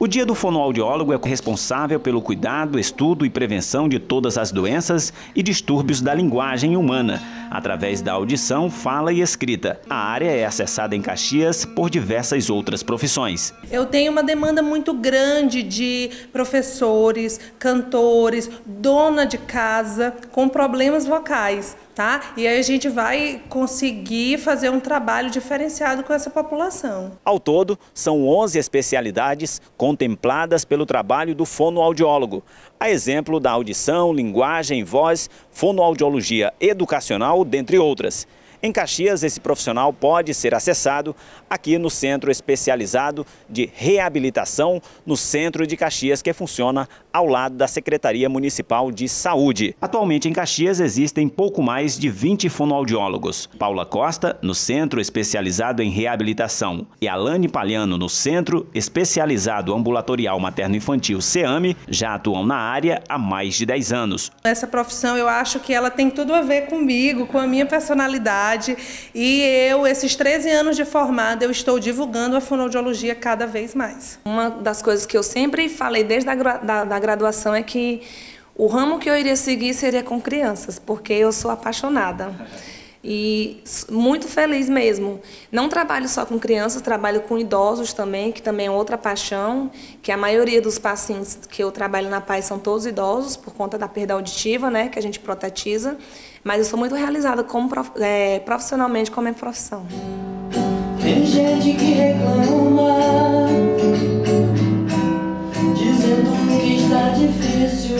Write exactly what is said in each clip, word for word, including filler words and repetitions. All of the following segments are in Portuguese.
O Dia do Fonoaudiólogo é responsável pelo cuidado, estudo e prevenção de todas as doenças e distúrbios da linguagem humana, através da audição, fala e escrita. A área é acessada em Caxias por diversas outras profissões. Eu tenho uma demanda muito grande de professores, cantores, dona de casa com problemas vocais, tá? E aí a gente vai conseguir fazer um trabalho diferenciado com essa população. Ao todo, são onze especialidades contempladas pelo trabalho do fonoaudiólogo, a exemplo da audição, linguagem, voz, fonoaudiologia educacional, dentre outras. Em Caxias, esse profissional pode ser acessado aqui no Centro Especializado de Reabilitação, no centro de Caxias, que funciona ao lado da Secretaria Municipal de Saúde. Atualmente em Caxias existem pouco mais de vinte fonoaudiólogos. Paula Costa, no Centro Especializado em Reabilitação, e Alane Palhano, no Centro Especializado Ambulatorial Materno-Infantil CEAME, já atuam na área há mais de dez anos. Essa profissão, eu acho que ela tem tudo a ver comigo, com a minha personalidade. E eu, esses treze anos de formada, eu estou divulgando a fonoaudiologia cada vez mais. Uma das coisas que eu sempre falei desde a da, da graduação é que o ramo que eu iria seguir seria com crianças, porque eu sou apaixonada. E muito feliz mesmo. Não trabalho só com crianças, trabalho com idosos também, que também é outra paixão, que a maioria dos pacientes que eu trabalho na P A I são todos idosos, por conta da perda auditiva, né, que a gente protetiza. Mas eu sou muito realizada como, é, profissionalmente com a minha profissão. Tem gente que reclama, dizendo que está difícil.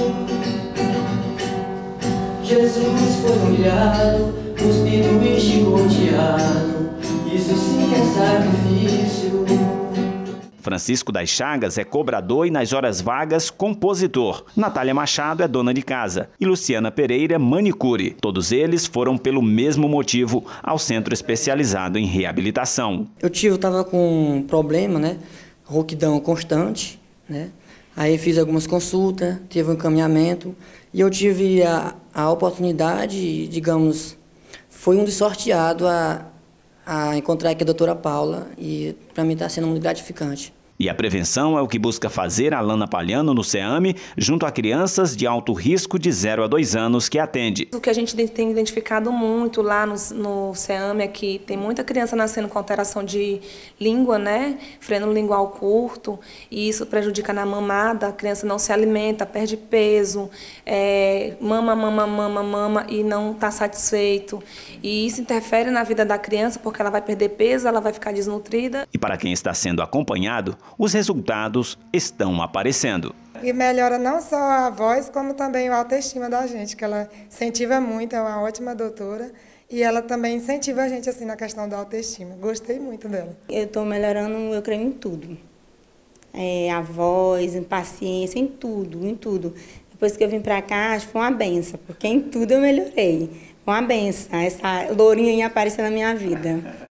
Jesus foi humilhado, cuspido e chicoteado, isso sim é sacrifício. Francisco das Chagas é cobrador e, nas horas vagas, compositor. Natália Machado é dona de casa e Luciana Pereira, manicure. Todos eles foram pelo mesmo motivo ao Centro Especializado em Reabilitação. Eu tive, eu estava com um problema, né? Rouquidão constante, né? Aí fiz algumas consultas, tive um encaminhamento e eu tive a, a oportunidade, digamos, fui um dos sorteados a, a encontrar aqui a doutora Paula e para mim está sendo muito gratificante. E a prevenção é o que busca fazer a Alane Palhano no CEAME, junto a crianças de alto risco de zero a dois anos que atende. O que a gente tem identificado muito lá no, no CEAME é que tem muita criança nascendo com alteração de língua, né? Freno lingual curto, e isso prejudica na mamada, a criança não se alimenta, perde peso, é, mama, mama, mama, mama e não está satisfeito. E isso interfere na vida da criança porque ela vai perder peso, ela vai ficar desnutrida. E para quem está sendo acompanhado, os resultados estão aparecendo. E melhora não só a voz, como também a autoestima da gente, que ela incentiva muito, é uma ótima doutora, e ela também incentiva a gente assim na questão da autoestima. Gostei muito dela. Eu estou melhorando, eu creio, em tudo. É, a voz, em paciência, em tudo, em tudo. Depois que eu vim para cá, acho que foi uma benção, porque em tudo eu melhorei. Foi uma benção, essa lourinha apareceu na minha vida.